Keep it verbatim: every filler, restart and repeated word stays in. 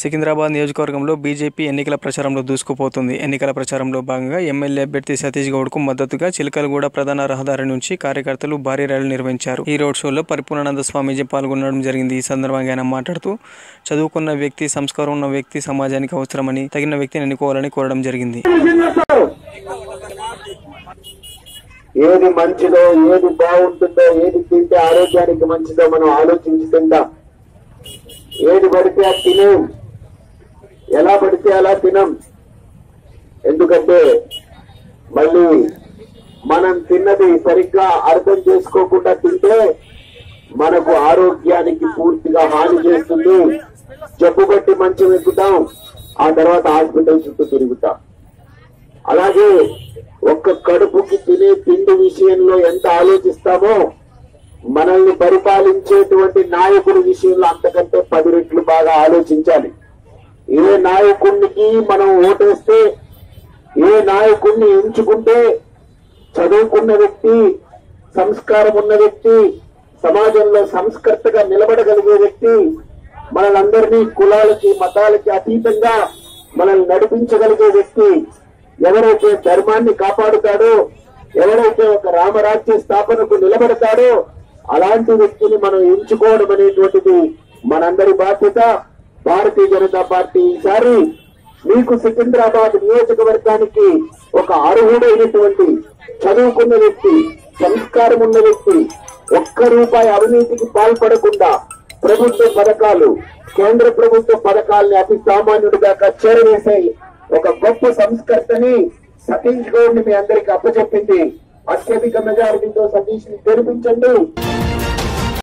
సికింద్రాబాద్ నియోజకవర్గంలో బీజేపీ ఎన్నికల ప్రచారంలో దూసుకుపోతుంది. ఎన్నికల ప్రచారంలో భాగంగా ఎమ్మెల్యే అభ్యర్థి సతీష్ గౌడ్కు మద్దతుగా చిలకలగూడ ప్రధాన రహదారి నుంచి కార్యకర్తలు భారీ ర్యాలీ నిర్వహించారు. ఈ రోడ్ షోలో పరిపూర్ణానంద స్వామీజీ పాల్గొనడం జరిగింది. ఈ సందర్భంగా ఆయన మాట్లాడుతూ చదువుకున్న వ్యక్తి, సంస్కారం ఉన్న వ్యక్తి సమాజానికి అవసరమని, తగిన వ్యక్తిని ఎన్నుకోవాలని కోరడం జరిగింది. ఏది మంచిదో, ఏది బాగుంటుందో, ఏది తింటే ఆరోగ్యానికి మంచిదో మనం ఆలోచించి తింటాం. ఏది పడితే అది తినేం, ఎలా పడితే అలా తినం. ఎందుకంటే మళ్ళీ మనం తిన్నది సరిగ్గా అర్థం చేసుకోకుండా తింటే మనకు ఆరోగ్యానికి పూర్తిగా హాని చేస్తుంది. జబ్బు బట్టి మంచం ఎక్కుతాం, ఆ తర్వాత హాస్పిటల్ చుట్టూ తిరుగుతాం. అలాగే ఒక్క కడుపుకి తినే తిండి విషయంలో ఎంత ఆలోచిస్తామో మనల్ని పరిపాలించేటువంటి నాయకుడి విషయంలో అంతకంటే పది రెట్లు బాగా ఆలోచించాలి. ఏ నాయకుడికి మనం ఓటేస్తే, ఏ నాయకుడిని ఎంచుకుంటే చదువుకున్న వ్యక్తి, సంస్కారం ఉన్న వ్యక్తి, సమాజంలో సంస్కర్తగా నిలబడగలిగే వ్యక్తి, మనలందరినీ కులాలకి మతాలకి అతీతంగా మనల్ని నడిపించగలిగే వ్యక్తి, ఎవరైతే ధర్మాన్ని కాపాడుతాడో, ఎవరైతే ఒక రామరాజ్య స్థాపనకు నిలబడతాడో అలాంటి వ్యక్తిని మనం ఎంచుకోవడం అనేటువంటిది మనందరి బాధ్యత. భారతీయ జనతా పార్టీ ఈసారి మీకు సికింద్రాబాద్ నియోజకవర్గానికి ఒక అర్హుడైనటువంటి చదువుకున్న వ్యక్తి, సంస్కారం ఉన్న వ్యక్తి, ఒక్క రూపాయి అవినీతికి పాల్పడకుండా ప్రభుత్వ పథకాలు, కేంద్ర ప్రభుత్వ పథకాలని అతి సామాన్యుడి దాకా చేరవేసే ఒక గొప్ప సంస్కర్తని సతీష్ గౌడ్ ని మీ అందరికి అప్పచెప్పింది. అత్యధిక మెజారిటీతో సతీష్ ని గెలిపించండి.